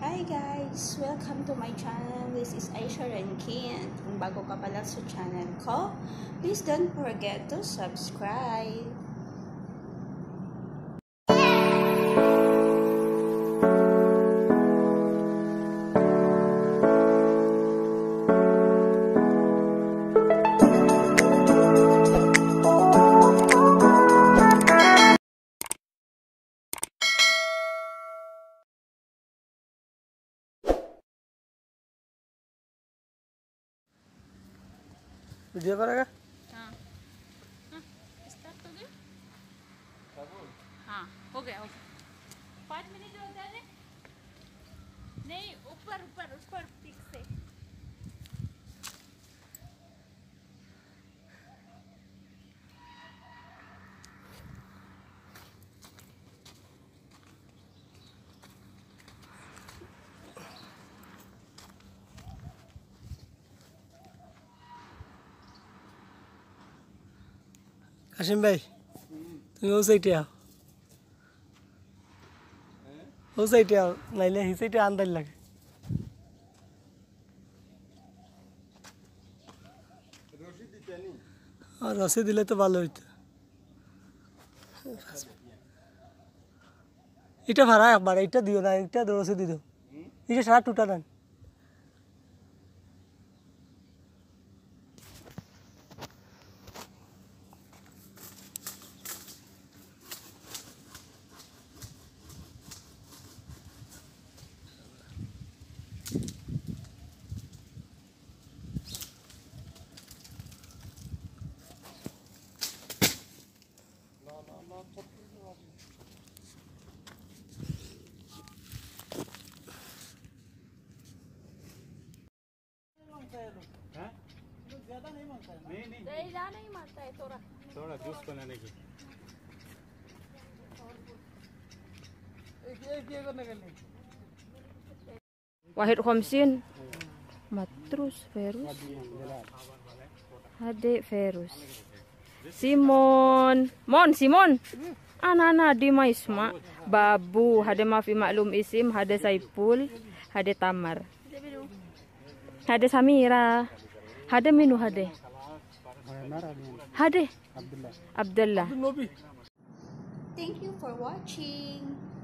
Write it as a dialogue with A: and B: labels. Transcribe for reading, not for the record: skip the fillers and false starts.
A: Hi guys! Welcome to my channel. This is Aisha Rankin. Kung bago ka pa lang sa channel ko, please don't forget to subscribe.
B: Video करेगा?
C: हाँ start हो गया। हाँ हो गया 5 minute हो गए। नहीं ऊपर ऊपर ऊपर पिक से
B: काशिम भाई তুমি ও সাইডে আও ও সাইডে আও নাইলে হি সাইডে আন্দাজ লাগে রশি দিতে নি আর রশি দিলে তো ভালো হইতো এটা ভাড়া একবার এটা দিও না এটা রশি দিও এটা সারা টুটা দেন ज़्यादा नहीं मांगता है
C: नहीं मारता है
D: थोड़ा जूस बनाने की
C: Wahid Khamsin Matrus Ferus Hade Ferus Simon Ana Dima Isma Babu Hade Mafi Maklum Isim Hade Saipul Hade Tamar Hade Samira Hade Minu Hade Abdullah
A: Thank you for watching.